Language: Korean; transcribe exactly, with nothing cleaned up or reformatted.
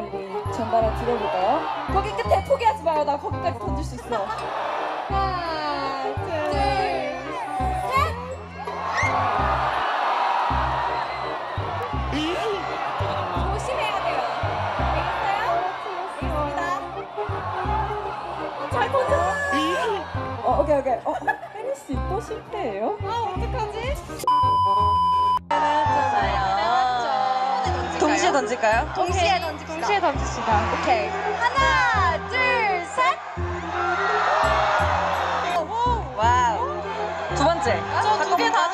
우리 전달해 드려볼까요? 거기 끝에 포기하지 마요. 나 거기까지 던질 수 있어. 하나, 둘, 셋. 조심해야 돼요. 알겠어요? 알겠습니다. 잘 던졌어. 어, 오케이, 오케이. 어, 혜리 씨 또 실패예요? 아, 어떡하지? 동시에 던질까요? 동시에 던집시다. 동시에 던집시다. 오케이. 하나, 둘, 셋. 와우. 두 번째. 저 두 개 다